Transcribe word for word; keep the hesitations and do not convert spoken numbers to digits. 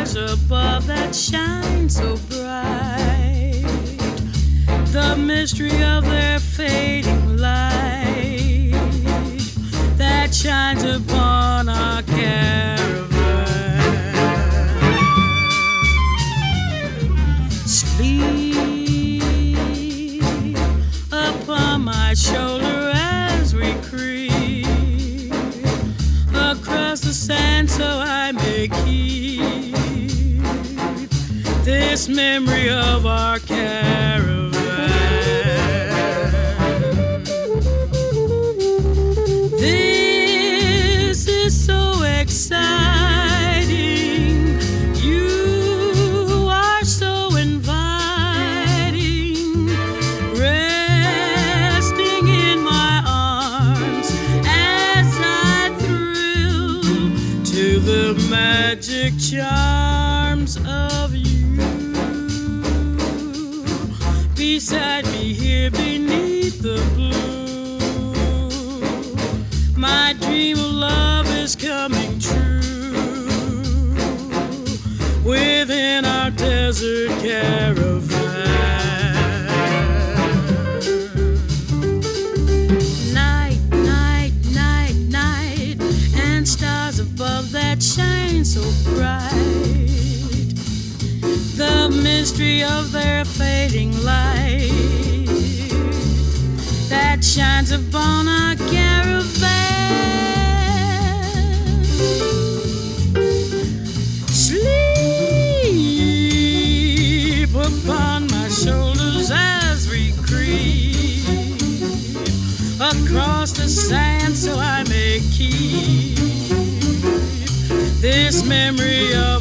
stars above that shine so bright, the mystery of their fading light that shines upon our caravan. Sleep upon my shoulder as we creep across the sand so I may keep this memory of our caravan. This is so exciting. You are so inviting, resting in my arms as I thrill to the magic charms of you. Beside me here beneath the blue, my dream of love is coming true within our desert caravan. Night, night, night, night, and stars above that shine so bright, the mystery of their fading light that shines upon our caravan. Sleep upon my shoulders as we creep across the sand so I may keep this memory of